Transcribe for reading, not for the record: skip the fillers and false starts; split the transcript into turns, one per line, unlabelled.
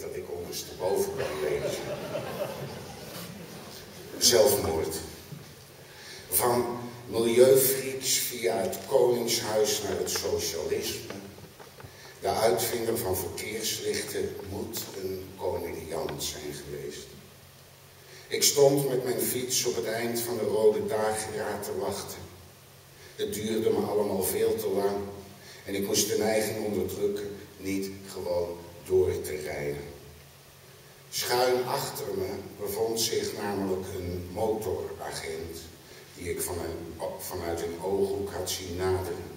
dat ik ondersteboven kan lezen. Zelfmoord. Van milieufrieks via het koningshuis naar het socialisme. De uitvinder van verkeerslichten moet een komediant zijn geweest. Ik stond met mijn fiets op het eind van de rode dageraad te wachten. Het duurde me allemaal veel te lang en ik moest de neiging onderdrukken niet gewoon door te rijden. Schuin achter me bevond zich namelijk een motoragent die ik vanuit een ooghoek had zien naderen.